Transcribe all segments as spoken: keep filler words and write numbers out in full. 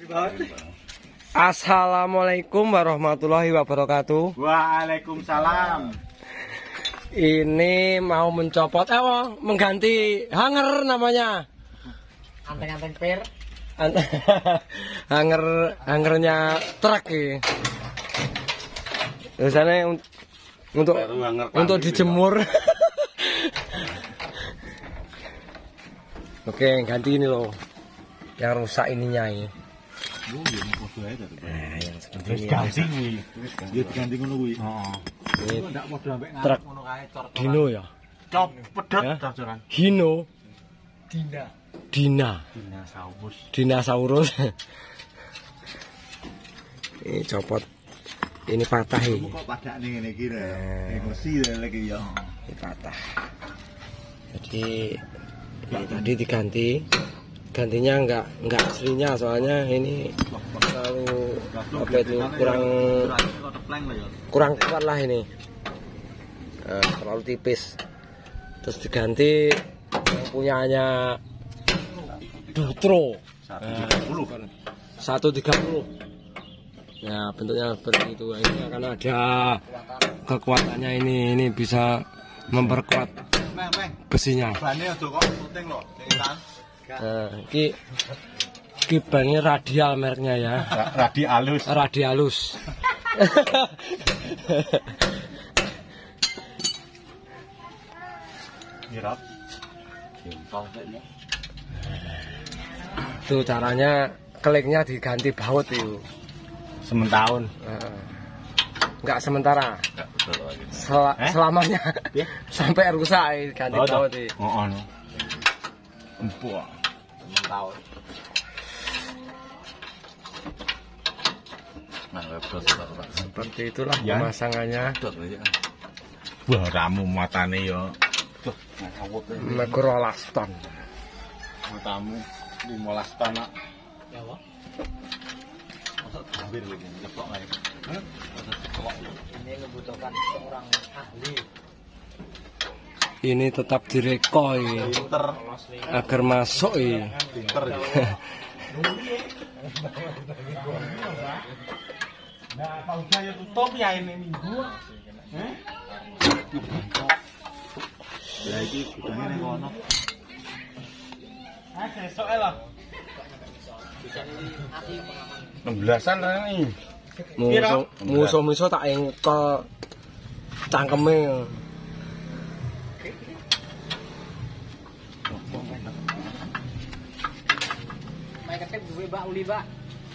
Assalamualaikum warahmatullahi wabarakatuh. Waalaikumsalam. Ini mau mencopot, eh oh, mengganti hanger namanya. Anteng-anteng per. hanger hangernya truk ya. Biasanya untuk untuk dijemur. Oke, ganti ini loh. Yang rusak ininya ini. Nah, yang seperti ini. Ganti kuwi. Ya diganti ngono kuwi. Heeh. Ini truk Dino ya. Cop pedot Ya? dadoran. Hino Dina. Dina. Dinosaurus. Dinosaurus. Ini copot. Ini patah ini. Kok padakne ngene iki lho. Emosi lagi ya. Ini patah. Jadi ini tadi diganti. Gantinya enggak enggak aslinya, soalnya ini terlalu apa itu kurang kurang kuat lah ini. Nah, terlalu tipis. Terus diganti yang punyanya Dutro seratus tiga puluh. Ya, bentuknya seperti itu. Ini akan ada kekuatannya ini. Ini bisa memperkuat besinya. Bane aja kok penting lho, cekitan. Nah, ini ini bannya radial mereknya ya. Radi alus. Radialus. Mirap. Itu caranya, keliknya diganti baut itu. Sementahun. Nah, enggak sementara. Sel Eh? Selamanya. Ya? Sampai rusak ganti Oh, baut itu. Heeh. Empuk. Tahun. Seperti itulah Ya. pemasangannya. Wah, ramu matane ya. Mekur rolas ton. Matamu lima belas ton. Ya, Wak. Hampir lagi nyeplok ae. Ini membutuhkan seorang ahli. Ini tetap direko ini, Pinter, agar masuk ini. pinter ya. Nah, kalau saya tutup ya ini minggu. Eh? Ya iki gudangnya ning kono. Ah, sesuk ae lah. enam belasan lah ini. Musuh musuh musuh tak engkel cangkeme. Main ketep gue Mbak Uli, Mbak.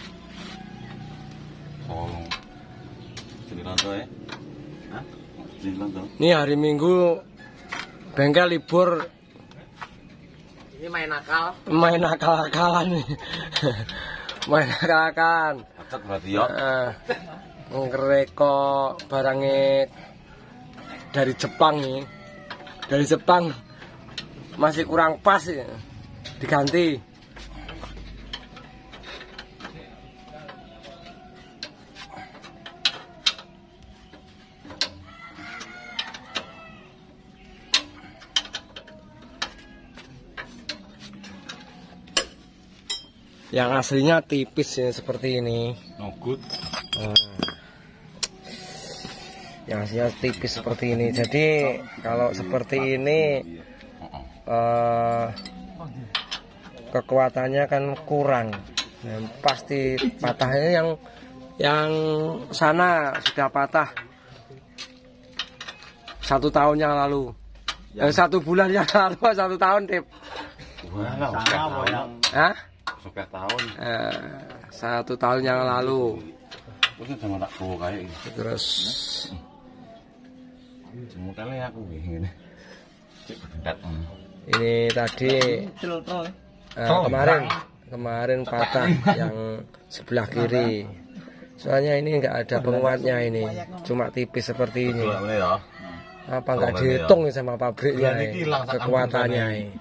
Tolong. Jadi nonton ya? Hah? Jadi nonton. Ini hari Minggu bengkel libur, Ini main nakal. main akal-akalan nih. Main akal-akalan. Acak berarti ya. Heeh. Ngereko barangnya dari Jepang nih. Dari Jepang masih kurang pas ya. Diganti. Yang aslinya tipis ya, seperti ini. No good. Nah, yang aslinya tipis seperti ini. Jadi kalau seperti ini eh, kekuatannya kan kurang. Nah, pasti patahnya yang yang sana sudah patah satu tahun yang lalu. Eh, satu bulan yang lalu, satu tahun tip. Wah, sama yang Hah? sepuluh tahun. Eh, satu tahun yang lalu. Terus sama tak bawa kayak gitu. Terus Semuanya aku begini. Cek bendat. ini tadi eh, kemarin kemarin patah yang sebelah kiri. Soalnya ini enggak ada penguatnya ini, cuma tipis seperti ini. Ya. Apa enggak dihitung nih sama pabriknya ini, kekuatannya ini.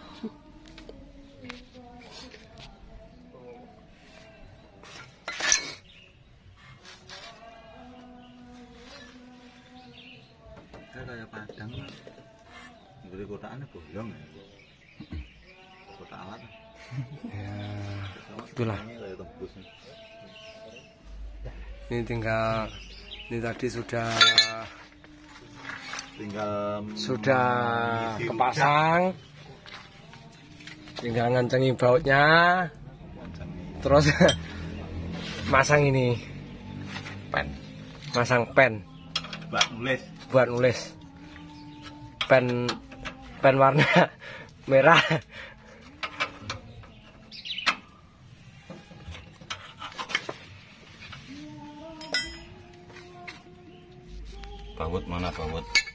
Kayak padang. Jadi kotaannya bolong ya. Kota alat. Ya, itulah bagus. Ini tinggal, ini tadi sudah Tinggal sudah kepasang, tinggal ngencengi bautnya, terus masang ini pen, masang pen buat nulis. buat nulis, pen pen warna merah. Baut mana baut?